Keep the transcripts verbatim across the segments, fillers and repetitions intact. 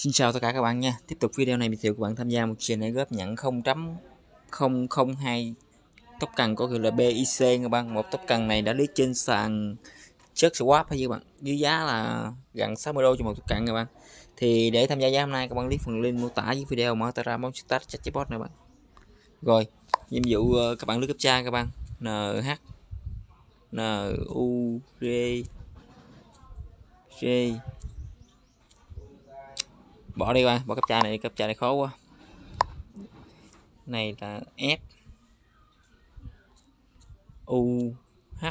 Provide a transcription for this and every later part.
Xin chào tất cả các bạn nha. Tiếp tục video này mình thiệu các bạn tham gia một challenge này góp nhận không chấm không không hai tốc cần có gọi là bê i xê các bạn. Một tốc cần này đã lấy trên sàn chất swap hay các bạn, với giá là gần sáu mươi đô cho một tốc cần các bạn. Thì để tham gia giá hôm nay các bạn click phần link mô tả với video mở tara món start chatbot này bạn. Rồi, nhiệm vụ các bạn lướt captcha các bạn. en hát en u rê rê bỏ đi bạn, bỏ captcha này, captcha này khó quá. Này là S U H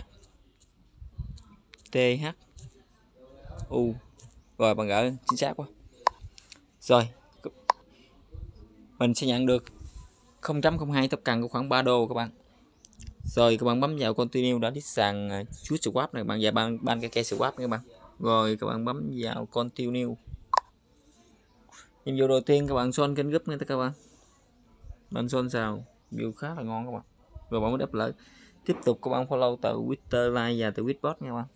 T H U. Rồi bạn gỡ chính xác quá. Rồi mình sẽ nhận được không chấm không hai tốc cần của khoảng ba đô các bạn. Rồi các bạn bấm vào continue đã đít sàn chút swap này bạn, và ban ban cái cây swap các bạn. Rồi các bạn bấm vào continue. Nhiệm vụ đầu tiên các bạn son kênh group nha các bạn. Bạn son sao view khá là ngon các bạn. Rồi bạn mới đáp lại. Tiếp tục các bạn follow từ Twitter, like và từ Tweetbot nha các bạn.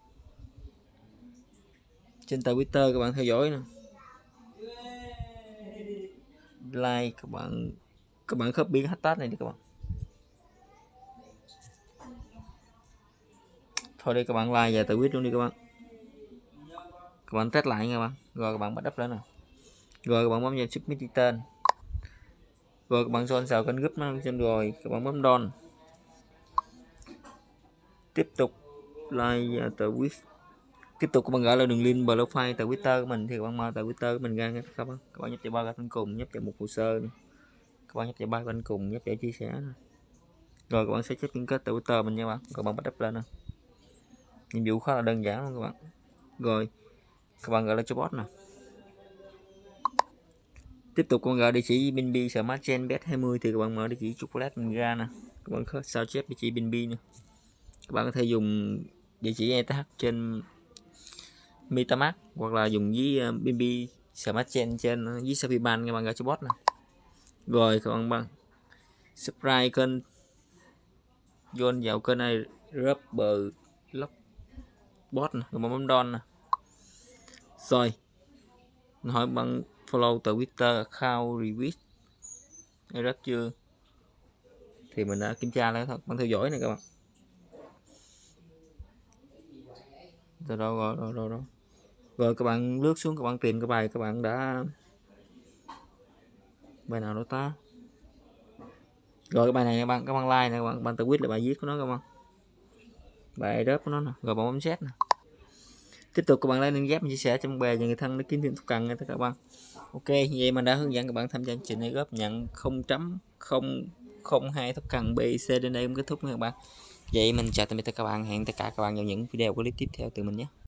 Trên tờ Twitter các bạn theo dõi nè, like các bạn các bạn copy cái hashtag này đi các bạn. Thôi đây các bạn like và từ tweet luôn đi các bạn. Các bạn test lại nha các bạn. Rồi các bạn bắt up lên nè. Rồi các bạn bấm vào submit tên. Rồi các bạn son xào kênh group nó trên, rồi các bạn bấm don. Tiếp tục like và từ tweet. Tiếp tục các bạn gọi là đường link profile từ Twitter của mình, thì các bạn mở từ Twitter của mình ra nha các bạn. Các bạn nhấp vào ba bên cùng, nhấp vào một hồ sơ này. Các bạn nhấp vào ba bên cùng, nhấp vào chia sẻ này. Rồi các bạn sẽ check liên kết từ Twitter mình nha các bạn. Các bạn bắt up lên nè. Nhiệm vụ khá là đơn giản luôn các bạn. Rồi các bạn gọi là cho bot nè. Tiếp tục các bạn gọi địa chỉ bê en bê Smart Chain bet hai mươi, thì các bạn mở địa chỉ chocolate mình ra nè. Các bạn sao chép địa chỉ bê en bê nè. Các bạn có thể dùng địa chỉ e tê hát trên MetaMask hoặc là dùng với bê en bê Smart Chain trên với Sapiban, các bạn gọi cho bot nè. Rồi các bạn bằng subscribe kênh, join vào kênh này Rubber Lock bot nè, các bạn bấm don nè. Rồi hỏi bạn follow từ Twitter account review hay rất chưa, thì mình đã kiểm tra lại thôi, bạn theo dõi này các bạn. Rồi đâu rồi rồi rồi, rồi. Rồi các bạn lướt xuống, các bạn tìm cái bài các bạn đã bài nào đó ta. Rồi cái bài này các bạn các bạn like nè các bạn, bạn tự quyết là bài viết của nó các bạn, bài rớp của nó nè. Rồi bạn bấm set nè. Tiếp tục các bạn lấy link ghép chia sẻ trong bè và người thân để kiếm thêm tốc cần nha các bạn. Ok, vậy mình đã hướng dẫn các bạn tham gia chương trình này góp nhận không chấm không không hai tốc cần bê i xê đến đây cũng kết thúc nha các bạn. Vậy mình chào tạm biệt tất cả các bạn, hẹn tất cả các bạn vào những video clip tiếp theo từ mình nhé.